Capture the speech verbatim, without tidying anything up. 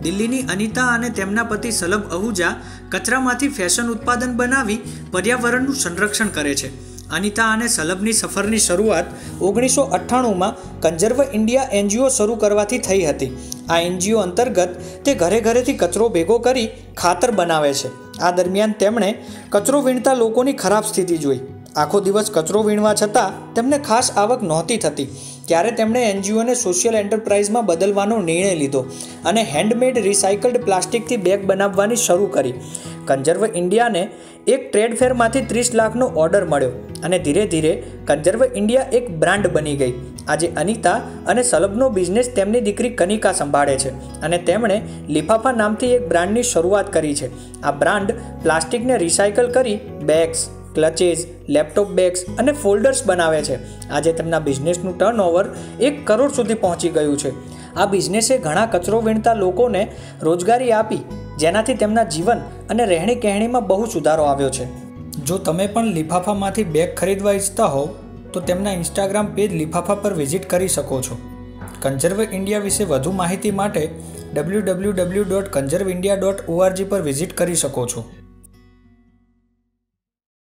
દિલ્હીની અનિતા અને તેમના પતિ સલભ અહુજા કચરામાંથી ફેશન ઉત્પાદન બનાવી પર્યાવરણનું સંરક્ષણ કરે છે. અનિતા અને સલભની સફરની શરૂઆત ઓગણીસો અઠ્ઠાણુંમાં કન્ઝર્વ ઇન્ડિયા એનજીઓ શરૂ કરવાથી થઈ હતી. આ એનજીઓ અંતર્ગત તે ઘરે ઘરેથી કચરો ભેગો કરી ખાતર બનાવે છે. આ દરમિયાન તેમણે કચરો વીણતા લોકોની ખરાબ સ્થિતિ જોઈ. આખો દિવસ કચરો વીણવા છતાં તેમને ખાસ આવક નહોતી થતી. ત્યારે તેમણે એનજીઓને સોશિયલ એન્ટરપ્રાઇઝમાં બદલવાનો નિર્ણય લીધો અને હેન્ડમેડ રિસાયકલ્ડ પ્લાસ્ટિકથી બેગ બનાવવાની શરૂ કરી. કન્ઝર્વ ઇન્ડિયાને એક ટ્રેડ ફેરમાંથી ત્રીસ લાખનો ઓર્ડર મળ્યો અને ધીરે ધીરે કન્ઝર્વ ઇન્ડિયા એક બ્રાન્ડ બની ગઈ. આજે અનિતા અને સલભનો બિઝનેસ તેમની દીકરી કનિકા સંભાળે છે અને તેમણે લિફાફા નામથી એક બ્રાન્ડની શરૂઆત કરી છે. આ બ્રાન્ડ પ્લાસ્ટિકને રિસાયકલ કરી બેગ્સ, ક્લચેસ, લેપટોપ બેગ્સ અને ફોલ્ડર્સ બનાવે છે. આજે તેમના બિઝનેસનું ટર્નઓવર એક કરોડ સુધી પહોંચી ગયું છે. આ બિઝનેસે ઘણા કચરો વીણતા લોકોને રોજગારી આપી, જેનાથી તેમના જીવન અને રહેણી કહેણીમાં બહુ સુધારો આવ્યો છે. જો તમે પણ લિફાફામાંથી બેગ ખરીદવા ઈચ્છતા હોવ તો તેમના ઇન્સ્ટાગ્રામ પેજ લિફાફા પર વિઝિટ કરી શકો છો. કન્ઝર્વ ઇન્ડિયા વિશે વધુ માહિતી માટે W W W dot conserve India dot ORG પર વિઝિટ કરી શકો છો.